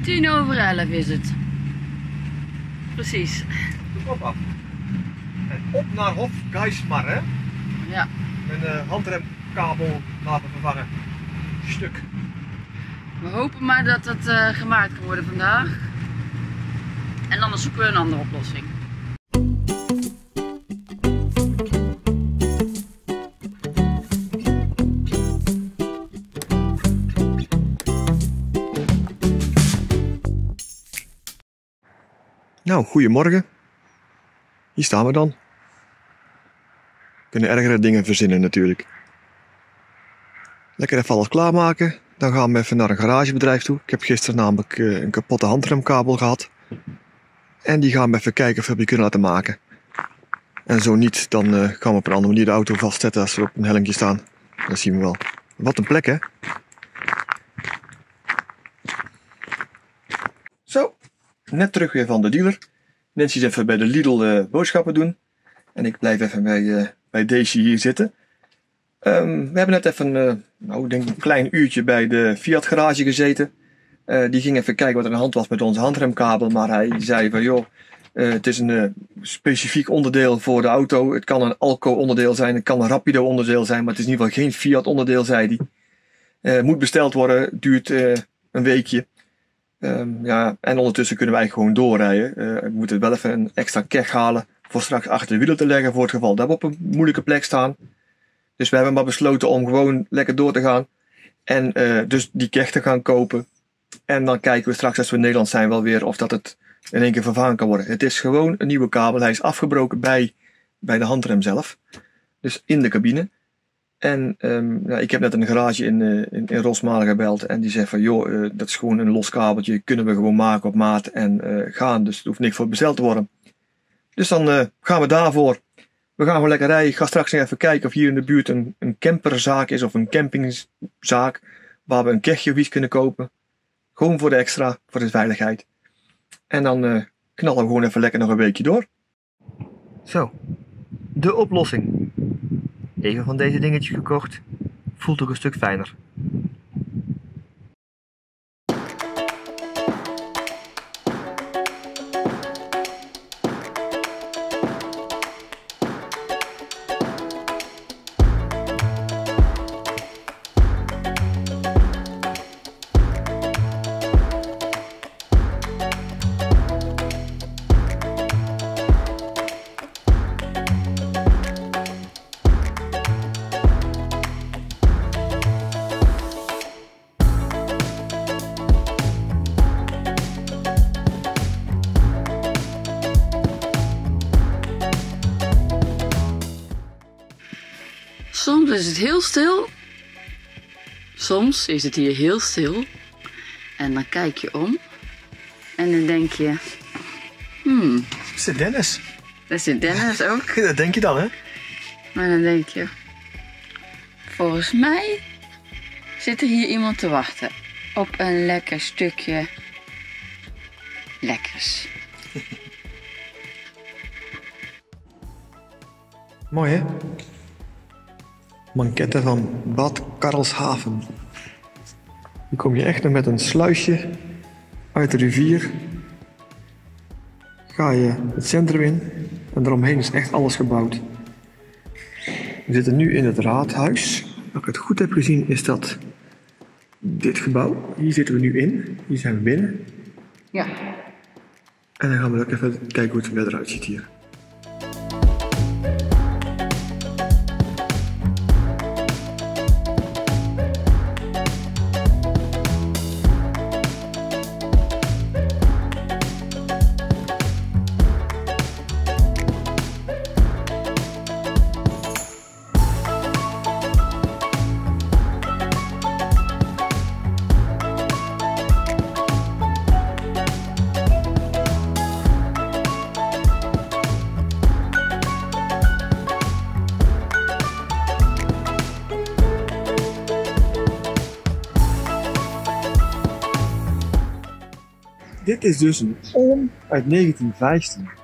10:11 is het. Precies. De kop af. En op naar Hof Geismar, hè? Ja. Een handremkabel laten vervangen. Stuk. We hopen maar dat het gemaakt kan worden vandaag. En anders zoeken we een andere oplossing. Nou, goedemorgen. Hier staan we dan. We kunnen ergere dingen verzinnen natuurlijk. Lekker even alles klaarmaken. Dan gaan we even naar een garagebedrijf toe. Ik heb gisteren namelijk een kapotte handremkabel gehad. En die gaan we even kijken of we die kunnen laten maken. En zo niet, dan gaan we op een andere manier de auto vastzetten als we op een hellinkje staan. Dat zien we wel. Wat een plek, hè? Zo, net terug weer van de dealer. Nancy is even bij de Lidl boodschappen doen. En ik blijf even bij Daisy hier zitten. We hebben net even ik denk een klein uurtje bij de Fiat garage gezeten. Die ging even kijken wat er aan de hand was met onze handremkabel. Maar hij zei van joh, het is een specifiek onderdeel voor de auto. Het kan een Alco onderdeel zijn, het kan een Rapido onderdeel zijn. Maar het is in ieder geval geen Fiat onderdeel, zei hij. Moet besteld worden, duurt een weekje. En ondertussen kunnen wij gewoon doorrijden. We moeten wel even een extra keg halen voor straks achter de wielen te leggen voor het geval dat we op een moeilijke plek staan. Dus we hebben maar besloten om gewoon lekker door te gaan. En dus die keg te gaan kopen. En dan kijken we straks als we in Nederland zijn wel weer of dat het in één keer vervangen kan worden. Het is gewoon een nieuwe kabel. Hij is afgebroken bij de handrem zelf. Dus in de cabine. En ik heb net een garage in Rosmalen gebeld. En die zegt van joh, dat is gewoon een los kabeltje. Kunnen we gewoon maken op maat en gaan. Dus er hoeft niks voor besteld te worden. Dus dan gaan we daarvoor. We gaan gewoon lekker rijden. Ik ga straks nog even kijken of hier in de buurt een camperzaak is of een campingzaak. Waar we een kegje of iets kunnen kopen. Gewoon voor de extra, voor de veiligheid. En dan knallen we gewoon even lekker nog een weekje door. Zo, de oplossing. Even van deze dingetjes gekocht. Voelt ook een stuk fijner. Soms is het heel stil. Soms is het hier heel stil. En dan kijk je om. En dan denk je... Dat zit Dennis. Daar zit Dennis ook. Dat denk je dan, hè? Maar dan denk je... Volgens mij zit er hier iemand te wachten. Op een lekker stukje... lekkers. Mooi, hè? Manketten van Bad Karlshaven. Hier kom je echt nog met een sluisje uit de rivier. Ga je het centrum in en eromheen is echt alles gebouwd. We zitten nu in het raadhuis. Als ik het goed heb gezien is dat dit gebouw. Hier zitten we nu in. Hier zijn we binnen. Ja. En dan gaan we ook even kijken hoe het er verder uitziet hier. Dit is dus een Olm uit 1915.